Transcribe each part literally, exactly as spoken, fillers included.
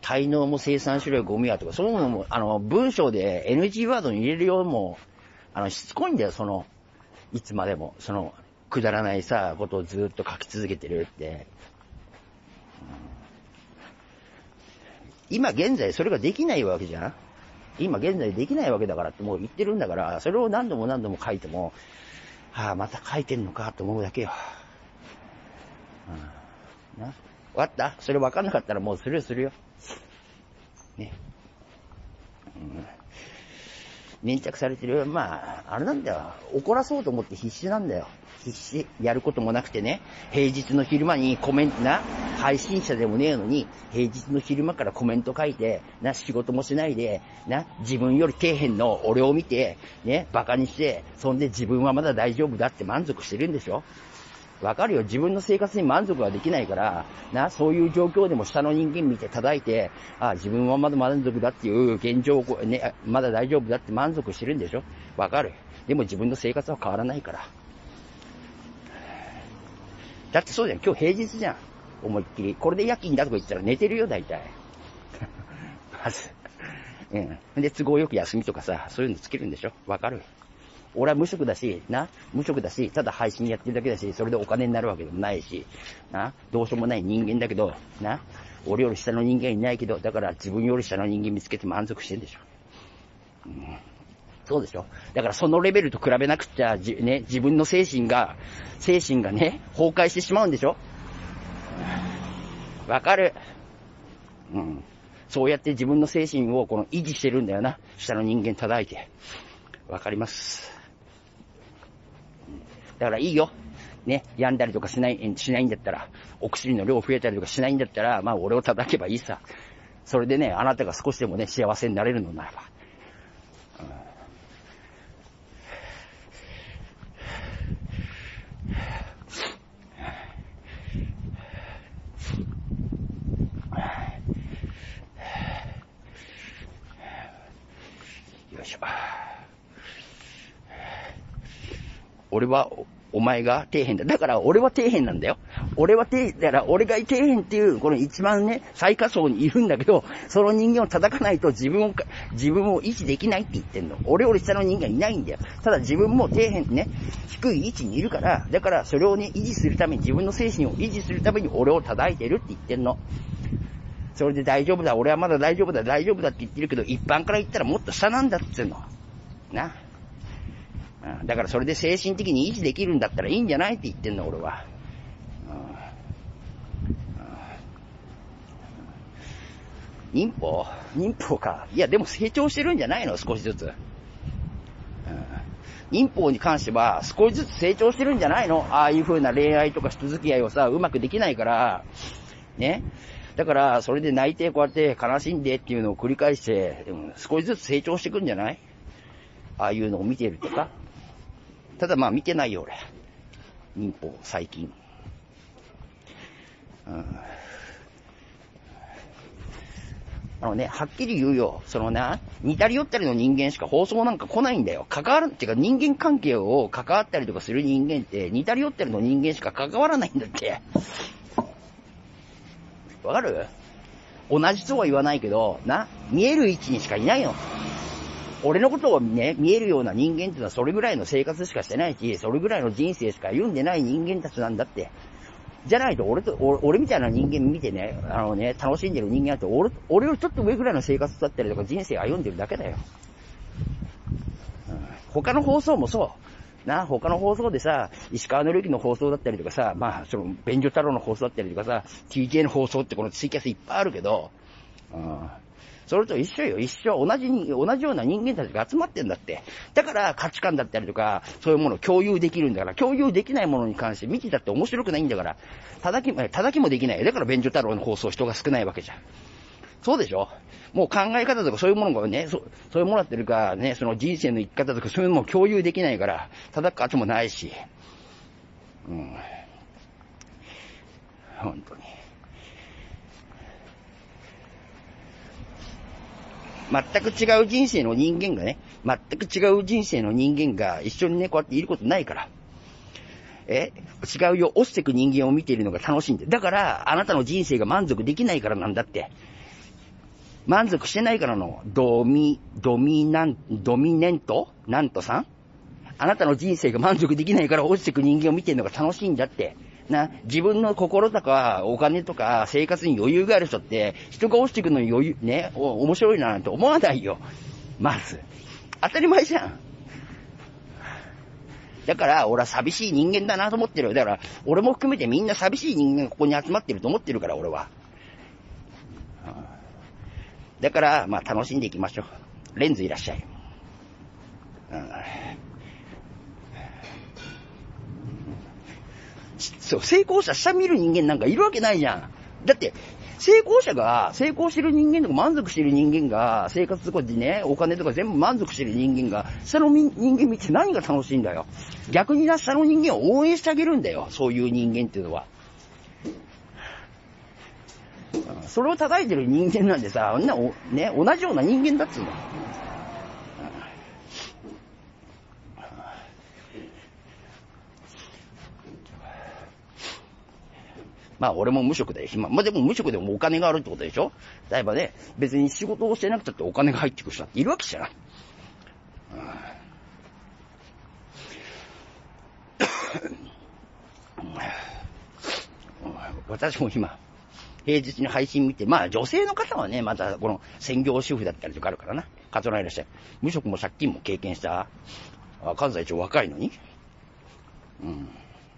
滞納も生産しろよ、ゴミやとか、そういうのも、あの、文章で エヌジー ワードに入れるようも、あの、しつこいんだよ、その、いつまでも、その、くだらないさ、ことをずっと書き続けてるって。うん、今現在それができないわけじゃん。今現在できないわけだからってもう言ってるんだから、それを何度も何度も書いても、はあ、また書いてんのかと思うだけよ。うん、な、わかった？それ分かんなかったらもうスルーするよ。ね。うん、粘着されてる。まあ、あれなんだよ。怒らそうと思って必死なんだよ。必死。やることもなくてね。平日の昼間にコメントな、配信者でもねえのに、平日の昼間からコメント書いて、な、仕事もしないで、な、自分より底辺の俺を見て、ね、馬鹿にして、そんで自分はまだ大丈夫だって満足してるんでしょ？わかるよ。自分の生活に満足はできないから、な、そういう状況でも下の人間見て叩いて、あ、自分はまだ満足だっていう現状をね、まだ大丈夫だって満足してるんでしょ？わかる。でも自分の生活は変わらないから。だってそうじゃん。今日平日じゃん。思いっきり。これで夜勤だとか言ったら寝てるよ、大体。まず。うん。で、都合よく休みとかさ、そういうのつけるんでしょ？わかる。俺は無職だし、な、無職だし、ただ配信やってるだけだし、それでお金になるわけでもないし、な、どうしようもない人間だけど、な、俺より下の人間いないけど、だから自分より下の人間見つけて満足してんでしょ。うん、そうでしょ。だからそのレベルと比べなくちゃ、じ、ね、自分の精神が、精神がね、崩壊してしまうんでしょ。わかる。うん。そうやって自分の精神をこの維持してるんだよな。下の人間叩いて。わかります。だからいいよ。ね、病んだりとかしない、しないんだったら、お薬の量増えたりとかしないんだったら、まあ俺を叩けばいいさ。それでね、あなたが少しでもね、幸せになれるのならば。よいしょ。俺は、お前が底辺だ。だから俺は底辺なんだよ。俺は底辺、だから俺が底辺っていう、この一番ね、最下層にいるんだけど、その人間を叩かないと自分を、自分を維持できないって言ってんの。俺より下の人間いないんだよ。ただ自分も底辺ね、低い位置にいるから、だからそれをね、維持するために、自分の精神を維持するために俺を叩いてるって言ってんの。それで大丈夫だ、俺はまだ大丈夫だ、大丈夫だって言ってるけど、一般から言ったらもっと下なんだって言ってんの。な。だからそれで精神的に維持できるんだったらいいんじゃないって言ってんの、俺は。忍法忍法か。いや、でも成長してるんじゃないの、少しずつ。忍法に関しては少しずつ成長してるんじゃないの。ああいう風な恋愛とか人付き合いをさ、うまくできないから、ね。だから、それで泣いて、こうやって悲しんでっていうのを繰り返して、少しずつ成長していくんじゃない？ああいうのを見てるとか。ただまあ見てないよ、俺。忍法、最近。うん、あのね、はっきり言うよ。そのな、似たり寄ったりの人間しか放送なんか来ないんだよ。関わるっていうか人間関係を関わったりとかする人間って、似たり寄ったりの人間しか関わらないんだって。わかる？同じとは言わないけど、な、見える位置にしかいないの。俺のことをね、見えるような人間っていうのはそれぐらいの生活しかしてないし、それぐらいの人生しか歩んでない人間たちなんだって。じゃないと俺と、俺、俺みたいな人間見てね、あのね、楽しんでる人間だと、俺、俺よりちょっと上ぐらいの生活だったりとか人生歩んでるだけだよ。うん、他の放送もそう。な、他の放送でさ、石川の之の放送だったりとかさ、まあ、その、便所太郎の放送だったりとかさ、ティーケー の放送ってこのツイキャスいっぱいあるけど、うん、それと一緒よ、一緒。同じに、同じような人間たちが集まってんだって。だから価値観だったりとか、そういうものを共有できるんだから、共有できないものに関して見てたって面白くないんだから、叩き、叩きもできない。だから便所太郎の放送人が少ないわけじゃん。そうでしょ？もう考え方とかそういうものがね、そそういうものだってるか、ね、その人生の生き方とかそういうのも共有できないから、叩く価値もないし。うん。本当に。全く違う人生の人間がね、全く違う人生の人間が一緒にね、こうやっていることないから。え違うよ、落ちてく人間を見ているのが楽しいんで。だから、あなたの人生が満足できないからなんだって。 満足してないからの、ドミ、ドミナン、ドミネントなんとさんあなたの人生が満足できないから落ちてく人間を見てるのが楽しいんだって。な、自分の心とかお金とか生活に余裕がある人って、人が落ちてくのに余裕、ね、お、面白いななんて思わないよ。まず。当たり前じゃん。だから、俺は寂しい人間だなと思ってるよ。だから、俺も含めてみんな寂しい人間がここに集まってると思ってるから、俺は。だから、まあ楽しんでいきましょう。レンズいらっしゃい。うん、そう、成功者下見る人間なんかいるわけないじゃん。だって、成功者が、成功してる人間とか満足してる人間が、生活とかでね、お金とか全部満足してる人間が、下の人間見て何が楽しいんだよ。逆にな、下の人間を応援してあげるんだよ。そういう人間っていうのは。それを叩いてる人間なんでさ、みんなお、ね、同じような人間だっつうの。まあ俺も無職だよ。まあでも無職でもお金があるってことでしょ。例えばね、別に仕事をしてなくたってお金が入ってくる人っているわけじゃん。私も今、平日に配信見て、まあ女性の方はね、またこの専業主婦だったりとかあるからな。カツラいらっしゃい。無職も借金も経験した、関西一応若いのに。うん。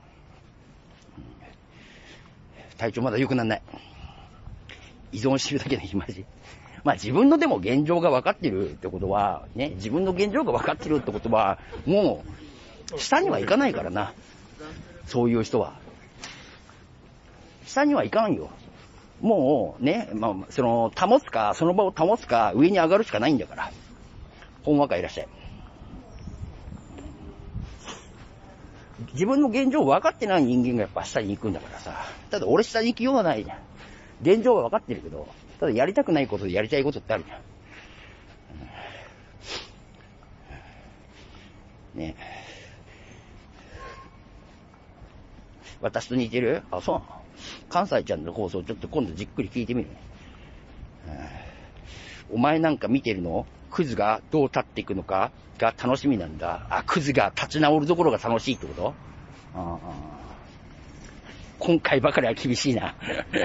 体調まだ良くなんない。依存してるだけで暇し。まあ自分のでも現状が分かってるってことは、ね、自分の現状が分かってるってことは、もう、下には行かないからな。そういう人は。下には行かんよ。もうね、まあ、その、保つか、その場を保つか、上に上がるしかないんだから。ほんわかいらっしゃい。自分の現状分かってない人間がやっぱ下に行くんだからさ。ただ俺下に行きようがないじゃん。現状は分かってるけど、ただやりたくないことでやりたいことってあるじゃん。ね。私と似てる？あ、そうなの？関西ちゃんの放送ちょっと今度じっくり聞いてみるね。お前なんか見てるの？クズがどう立っていくのかが楽しみなんだ。あ、クズが立ち直るところが楽しいってこと？ああ、今回ばかりは厳しいな。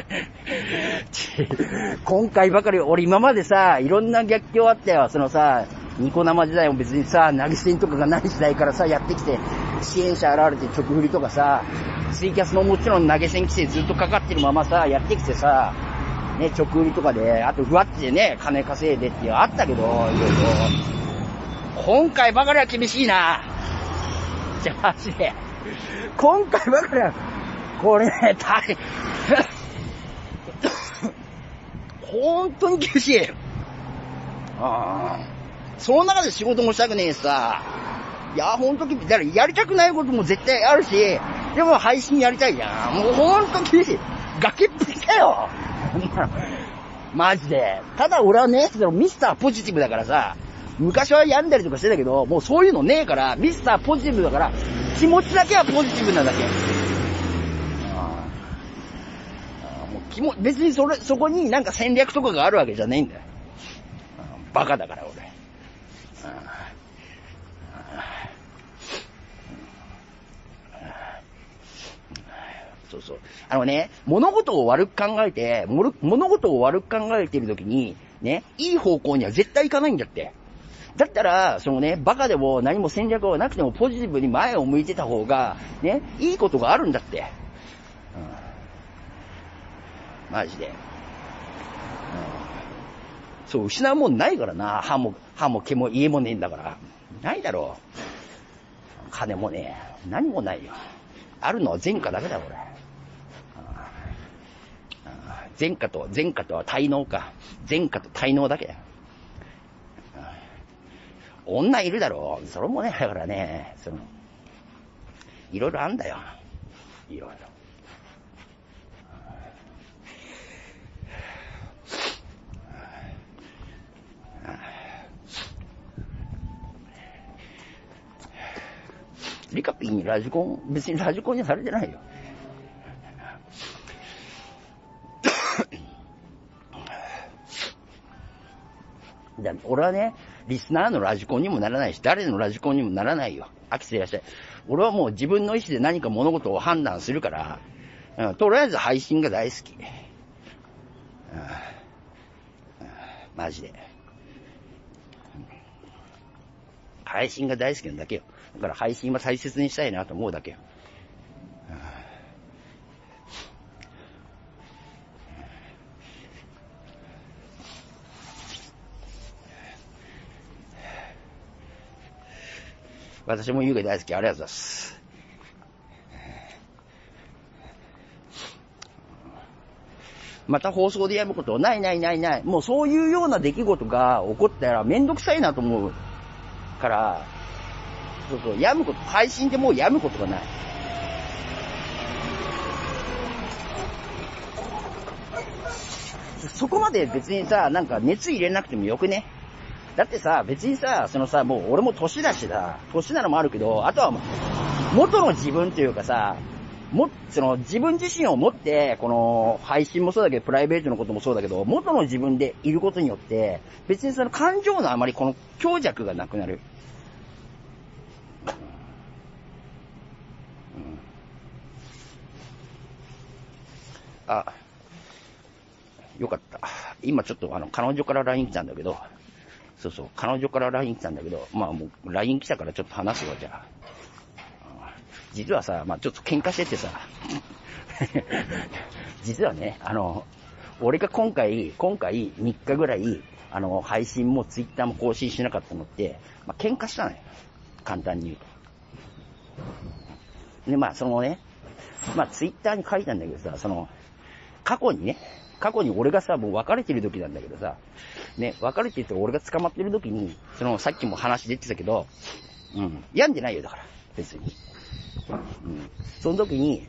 今回ばかり、俺今までさ、いろんな逆境あったよ。そのさ、ニコ生時代も別にさ、投げ銭とかがない時代からさ、やってきて、支援者現れて直振りとかさ、ツイキャスももちろん投げ銭規制ずっとかかってるままさ、やってきてさ、ね、直売りとかで、あとふわってね、金稼いでっていうのあったけど、いろいろ。今回ばかりは厳しいな。じゃあマジで。今回ばかりは、これね、大変。本当に厳しい。ああ。その中で仕事もしたくねえしさ。いや、ほんと厳しい。だからやりたくないことも絶対あるし、でも配信やりたいじゃん。もうほんと厳しい。崖っぷちだよ。マジで。ただ俺はね、そのミスターポジティブだからさ、昔は病んだりとかしてたけど、もうそういうのねえから、ミスターポジティブだから、気持ちだけはポジティブなだけ。ああ、もう気も別にそれ、そこになんか戦略とかがあるわけじゃねえんだよ。バカだから俺。そうそう。あのね、物事を悪く考えて、物事を悪く考えているときに、ね、いい方向には絶対行かないんだって。だったら、そのね、バカでも何も戦略がなくてもポジティブに前を向いてた方が、ね、いいことがあるんだって。うん、マジで。うん、そう、失うもんないからな。歯も、歯も毛も家もねえんだから。ないだろう。金もねえ。何もないよ。あるのは前科だけだ、俺。前科と、前科とは滞納か。前科と滞納だけだよ。女いるだろう。それもね、だからね、その、いろいろあんだよ。いろいろ。リカピンにラジコン、別にラジコンにされてないよ。 だ俺はね、リスナーのラジコンにもならないし、誰のラジコンにもならないよ。飽きていらっしゃい。俺はもう自分の意思で何か物事を判断するから、うん、とりあえず配信が大好き。うんうん、マジで。配信が大好きなだけよ。だから配信は大切にしたいなと思うだけよ。私も優雅大好き。ありがとうございます。また放送でやむことないないないない。もうそういうような出来事が起こったらめんどくさいなと思うから、そうそう、やむこと、配信でもうやむことがない。そこまで別にさ、なんか熱入れなくてもよくね。だってさ、別にさ、そのさ、もう俺も年だしさ、年なのもあるけど、あとは元の自分というかさ、も、その自分自身を持って、この配信もそうだけど、プライベートのこともそうだけど、元の自分でいることによって、別にその感情のあまりこの強弱がなくなる。うん、あ、よかった。今ちょっとあの、彼女から ライン 来たんだけど、そうそう、彼女から ライン 来たんだけど、まあもう ライン 来たからちょっと話すわ、じゃあ。実はさ、まあちょっと喧嘩しててさ、実はね、あの、俺が今回、今回みっかぐらい、あの、配信もツイッターも更新しなかったのって、まあ喧嘩したのよ。簡単に言うと。で、まあそのね、まあツイッターに書いたんだけどさ、その、過去にね、過去に俺がさ、もう別れてる時なんだけどさ、ね、別れてると俺が捕まってる時に、その、さっきも話出てたけど、うん、病んでないよ、だから、別に。うん、その時に、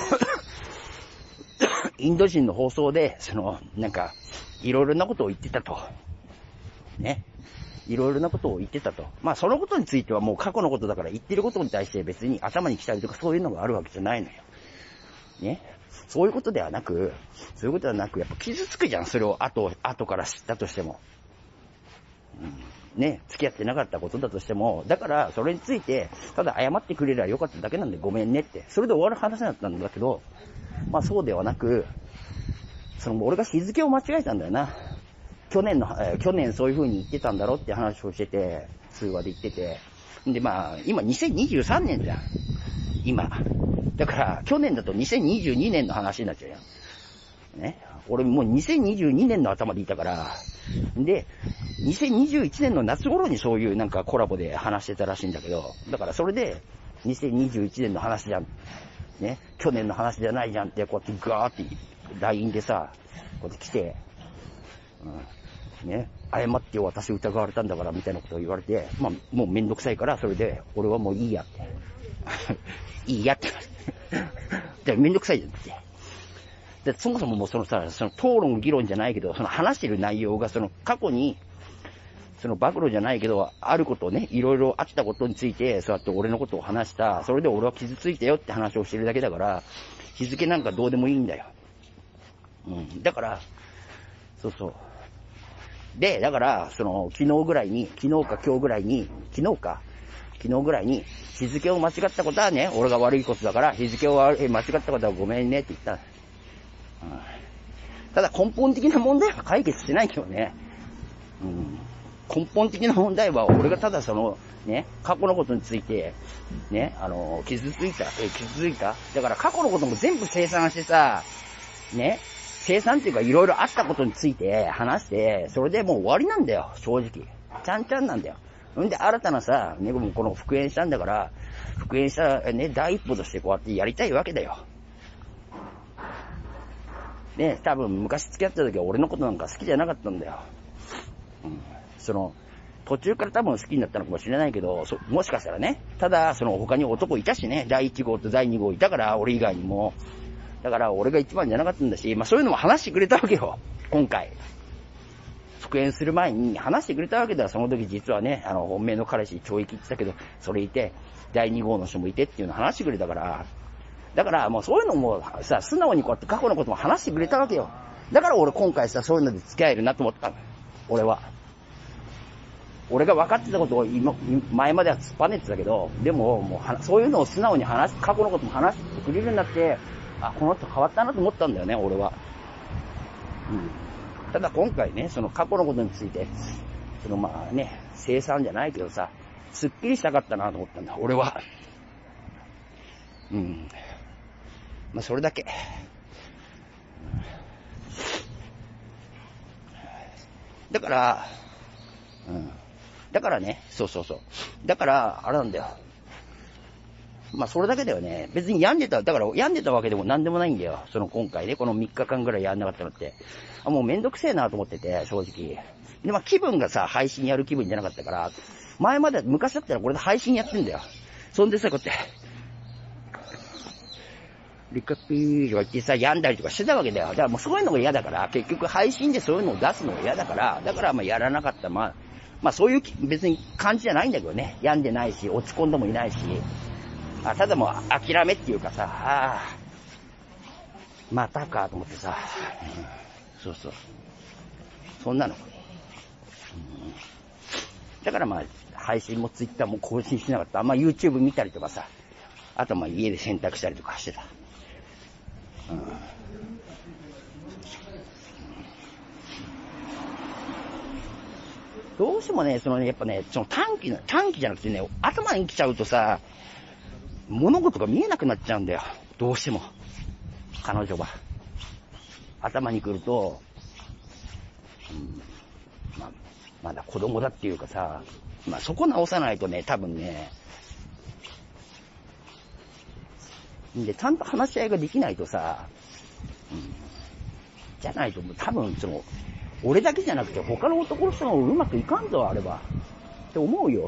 インド人の放送で、その、なんか、いろいろなことを言ってたと。ね。いろいろなことを言ってたと。まあ、そのことについてはもう過去のことだから言ってることに対して別に頭に来たりとかそういうのがあるわけじゃないのよ。ね。そういうことではなく、そういうことではなく、やっぱ傷つくじゃん、それを後、後から知ったとしても。うん、ね、付き合ってなかったことだとしても、だから、それについて、ただ謝ってくれればよかっただけなんでごめんねって、それで終わる話だったんだけど、まあそうではなく、その、俺が日付を間違えたんだよな。去年の、えー、去年そういう風に言ってたんだろって話をしてて、通話で言ってて。で、まあ、今にせんにじゅうさんねんじゃん。今。だから、去年だとにせんにじゅうにねんの話になっちゃうよ。ね。俺もうにせんにじゅうにねんの頭でいたから、で、にせんにじゅういちねんの夏頃にそういうなんかコラボで話してたらしいんだけど、だからそれで、にせんにじゅういちねんの話じゃん。ね。去年の話じゃないじゃんって、こうやってガーって ライン でさ、こうやって来て、うん、ね。謝ってよ、私疑われたんだからみたいなことを言われて、まあ、もうめんどくさいから、それで、俺はもういいやって。いいやって。で、めんどくさいじゃんって。で、そもそももうそのさ、その討論議論じゃないけど、その話してる内容がその過去に、その暴露じゃないけど、あることをね、いろいろあったことについて、そうやって俺のことを話した、それで俺は傷ついたよって話をしてるだけだから、日付なんかどうでもいいんだよ。うん。だから、そうそう。で、だから、その、昨日ぐらいに、昨日か今日ぐらいに、昨日か、昨日ぐらいに、日付を間違ったことはね、俺が悪いことだから、日付を間違ったことはごめんねって言った。うん、ただ根本的な問題は解決してないけどね。うん、根本的な問題は、俺がただその、ね、過去のことについて、ね、あの、傷ついた、え、傷ついた。だから過去のことも全部清算してさ、ね、清算っていうかいろいろあったことについて話して、それでもう終わりなんだよ、正直。ちゃんちゃんなんだよ。んで、新たなさ、ね、この復縁したんだから、復縁した、ね、第一歩としてこうやってやりたいわけだよ。ね、多分昔付き合った時は俺のことなんか好きじゃなかったんだよ。うん。その、途中から多分好きになったのかもしれないけど、そもしかしたらね、ただ、その他に男いたしね、だいいち号とだいに号いたから、俺以外にも。だから俺が一番じゃなかったんだし、まあそういうのも話してくれたわけよ、今回。復縁する前に話してくれたわけだ。その時実はね、あの、本命の彼氏懲役って言ってたけど、それいて、だいに号の人もいてっていうのを話してくれたから、だからもうそういうのもさ、素直にこうやって過去のことも話してくれたわけよ。だから俺今回さ、そういうので付き合えるなと思ったの。俺は。 俺が分かってたことを今、前までは突っぱねてたけど、でも、もう、そういうのを素直に話す、過去のことも話してくれるようになって、あ、この人変わったなと思ったんだよね、俺は。うん。ただ今回ね、その過去のことについて、そのまあね、清算じゃないけどさ、すっきりしたかったなと思ったんだ、俺は。うん。まあ、それだけ。だから、うん。だからね、そうそうそう。だから、あれなんだよ。まあ、それだけだよね。別に病んでた、だから病んでたわけでもなんでもないんだよ。その今回ね、このみっかかんぐらいやんなかったのって。あ、もうめんどくせえなと思ってて、正直。で、まあ、気分がさ、配信やる気分じゃなかったから、前まで、昔だったらこれで配信やってんだよ。そんでさ、こうやって、リカピーとか言ってさ、病んだりとかしてたわけだよ。だからもうそういうのが嫌だから、結局配信でそういうのを出すのが嫌だから、だからまあやらなかった。まあ、まあそういう別に感じじゃないんだけどね。病んでないし、落ち込んでもいないし、あ、ただもう諦めっていうかさ、ああ、またかと思ってさ、うん、そうそう。そんなの。うん、だからまあ、配信も Twitter も更新しなかった。まあ YouTube 見たりとかさ、あとまあ家で洗濯したりとかしてた。うん、どうしてもね、そのね、やっぱね、その短期の、短期じゃなくてね、頭に来ちゃうとさ、物事が見えなくなっちゃうんだよ。どうしても。彼女は。頭に来ると、うん、まあ、まだ子供だっていうかさ、まあそこ直さないとね、多分ね、で、ちゃんと話し合いができないとさ、うん、じゃないと多分その、俺だけじゃなくて他の男の人もうまくいかんぞ、あれば。って思うよ。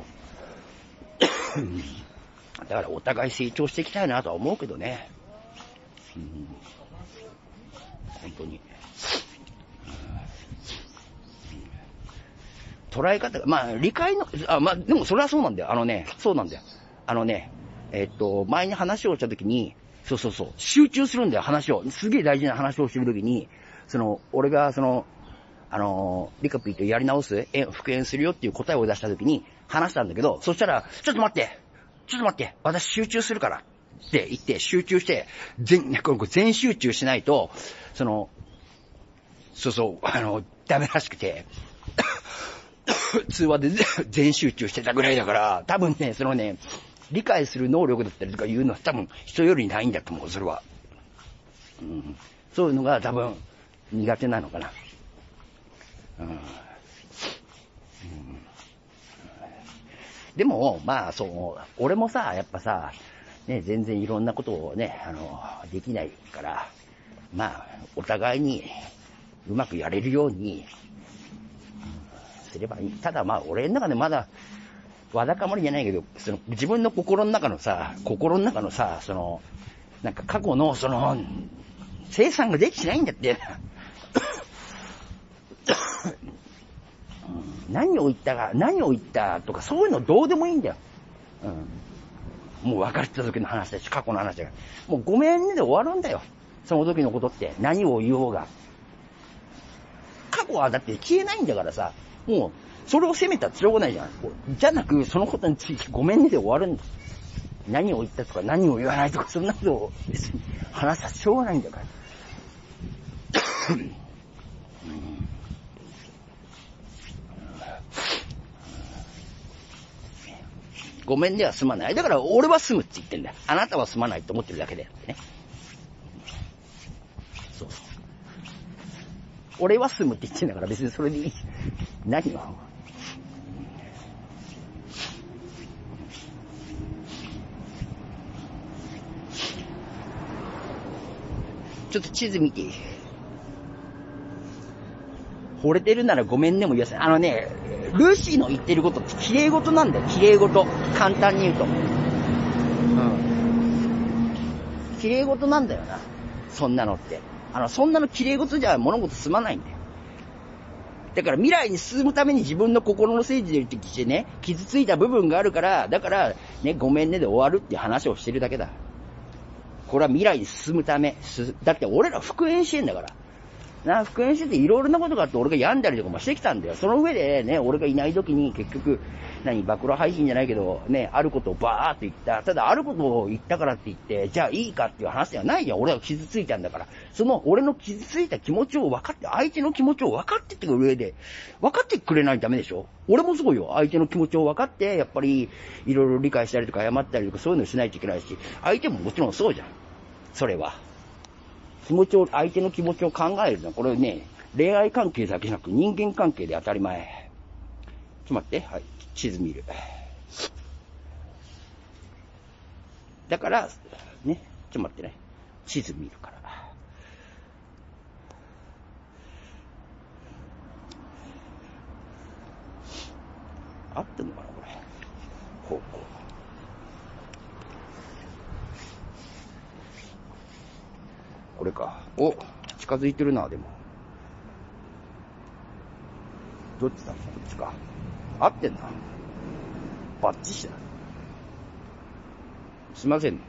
だからお互い成長していきたいなとは思うけどね。うん、本当に。捉え方が、まあ理解の、あ、まあでもそれはそうなんだよ。あのね、そうなんだよ。あのね、えっと、前に話をしたときに、そうそうそう、集中するんだよ、話を。すげえ大事な話をしてるときに、その、俺がその、あのー、リカピーとやり直す、復縁するよっていう答えを出したときに話したんだけど、そしたら、ちょっと待ってちょっと待って私集中するからって言って集中して、全、全集中しないと、その、そうそう、あの、ダメらしくて、通話で全集中してたぐらいだから、多分ね、そのね、理解する能力だったりとかいうのは多分人よりないんだと思う、それは。うん、そういうのが多分苦手なのかな。うんうん、でも、まあ、そう、俺もさ、やっぱさ、ね、全然いろんなことをね、あの、できないから、まあ、お互いにうまくやれるように、すればいい。ただまあ、俺の中でまだ、わだかまりじゃないけど、その、自分の心の中のさ、心の中のさ、その、なんか過去の、その、生産ができてないんだって。何を言ったか、何を言ったとか、そういうのどうでもいいんだよ。うん。もう別れた時の話だし、過去の話だから。もうごめんねで終わるんだよ。その時のことって。何を言おうが。過去はだって消えないんだからさ、もう、それを責めたってしょうがないじゃん。じゃなく、そのことについてごめんねで終わるんだ。何を言ったとか、何を言わないとか、そんなことを別に話したってしょうがないんだから。ごめんでは済まない。だから俺は済むって言ってんだよ。あなたは済まないと思ってるだけだよね。そう。俺は済むって言ってんだから別にそれでいい。何を。ちょっと地図見ていい？惚れてるならごめんねも言わせない。あのね、ルーシーの言ってることって綺麗事なんだよ。綺麗事。簡単に言うと。うん。綺麗事なんだよな。そんなのって。あの、そんなの綺麗事じゃ物事進まないんだよ。だから未来に進むために自分の心の整理でってきてね、傷ついた部分があるから、だから、ね、ごめんねで終わるっていう話をしてるだけだ。これは未来に進むため。だって俺ら復縁してんだから。 な、復縁してていろいろなことがあって俺が病んだりとかもしてきたんだよ。その上でね、俺がいない時に結局、何、暴露配信じゃないけど、ね、あることをバーっと言った。ただ、あることを言ったからって言って、じゃあいいかっていう話ではないじゃん。俺が傷ついたんだから。その、俺の傷ついた気持ちを分かって、相手の気持ちを分かってってく上で、分かってくれないとダメでしょ。俺もそうよ。相手の気持ちを分かって、やっぱり、いろいろ理解したりとか謝ったりとかそういうのしないといけないし、相手ももちろんそうじゃん。それは。気持ちを、相手の気持ちを考えるのは、これね、恋愛関係だけじゃなく人間関係で当たり前。ちょっと待って。はい。地図見る。だから、ね。ちょっと待ってね。地図見るから。合ってんのかなこれ。こう、こう。これか。お、近づいてるな、でも。どっちだこっちか。合ってんな。バッチシだ。すいません。うん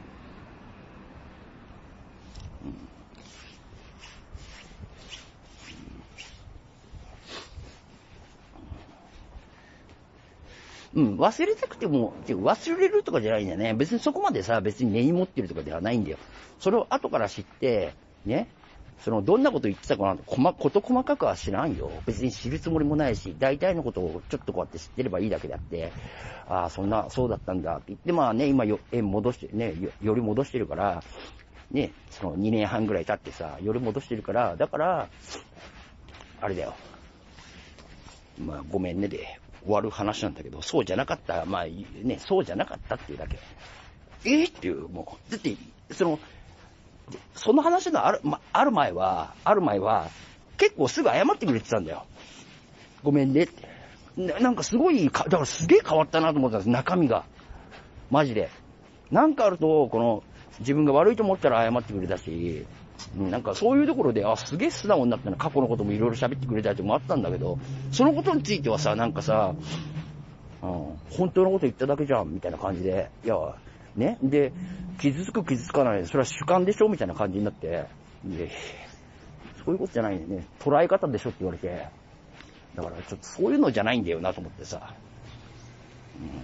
うん、忘れたくても、忘れるとかじゃないんだよね。別にそこまでさ、別に根に持ってるとかではないんだよ。それを後から知って、ね。その、どんなこと言ってたかなと、こま、こと細かくは知らんよ。別に知るつもりもないし、大体のことをちょっとこうやって知ってればいいだけであって、ああ、そんな、そうだったんだって言って、まあね、今よ、縁戻して、ね、よ、より戻してるから、ね、そのにねんはんぐらい経ってさ、より戻してるから、だから、あれだよ。まあ、ごめんねで終わる話なんだけど、そうじゃなかった、まあね、そうじゃなかったっていうだけ。えー、っていう、もう、だって、その、その話のある、ま、ある前は、ある前は、結構すぐ謝ってくれてたんだよ。ごめんねって。な, なんかすごいか、だからすげえ変わったなと思ったんです、中身が。マジで。なんかあると、この、自分が悪いと思ったら謝ってくれたし、なんかそういうところで、あ、すげえ素直になったな、過去のこともいろいろ喋ってくれたりとかもあったんだけど、そのことについてはさ、なんかさ、うん、本当のこと言っただけじゃん、みたいな感じで、いや、ね、で、傷つく傷つかない、それは主観でしょみたいな感じになって、で、そういうことじゃないね、捉え方でしょって言われて、だからちょっとそういうのじゃないんだよなと思ってさ、うんうん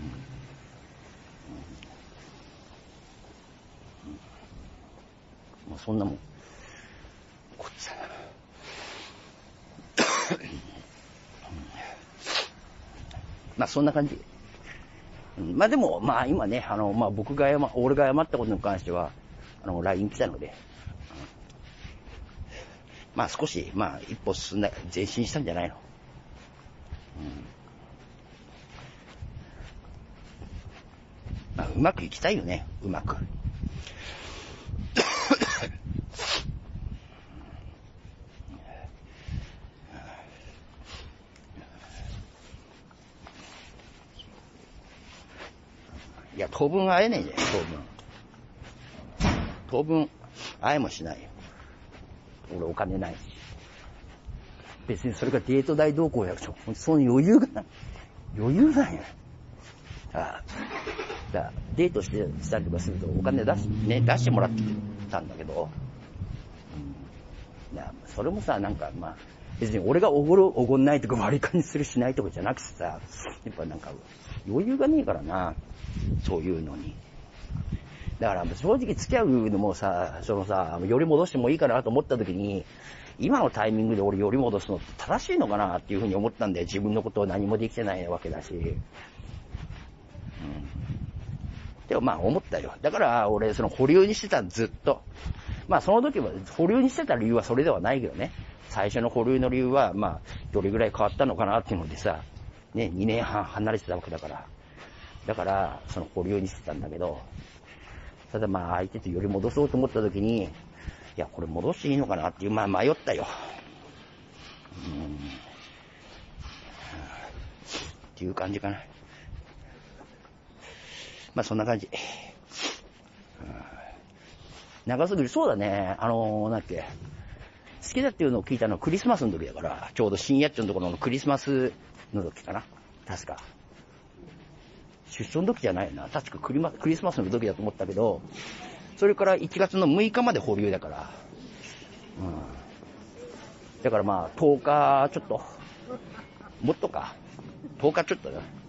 うん、もうそんなもん、こっちだな。まあそんな感じ。うん、まあでも、まあ今ね、あの、まあ僕が謝、俺が謝ったことに関しては、あの、ライン 来たので、うん、まあ少し、まあ一歩進んだ、前進したんじゃないの。うん、まあうまくいきたいよね、うまく。いや、当分会えねえじゃん、当分。当分会えもしないよ。俺お金ないし。別にそれがデート代どうこうやると、その余裕がない。余裕ないよ。ああ。だからデートしてしたりとかするとお金出し、ね、出してもらってたんだけど、うん、いやそれもさ、なんかまあ、別に俺がおごる、おごんないとか割り勘にするしないとかじゃなくてさ、やっぱなんか余裕がねえからな、そういうのに。だから正直付き合うのもさ、そのさ、より戻してもいいかなと思った時に、今のタイミングで俺より戻すのって正しいのかなっていうふうに思ったんだよ。自分のことを何もできてないわけだし。うん。でもまあ思ったよ。だから俺その保留にしてたずっと。まあその時は保留にしてた理由はそれではないけどね。最初の保留の理由はまあどれぐらい変わったのかなっていうのでさ、ね、にねんはん離れてたわけだから。だからその保留にしてたんだけど、ただまあ相手とより戻そうと思った時に、いやこれ戻していいのかなっていう、まあ迷ったよ。うん。っていう感じかな。まあそんな感じ。長すぎる。そうだね。あのー、なんだっけ。好きだっていうのを聞いたのはクリスマスの時だから、ちょうど深夜っちょのところのクリスマスの時かな。確か。出所の時じゃないな。確かクリマクリスマスの時だと思ったけど、それからいちがつのむいかまで保留だから。うん。 だからまあ、とおかちょっと、もっとか、とおかちょっとだ。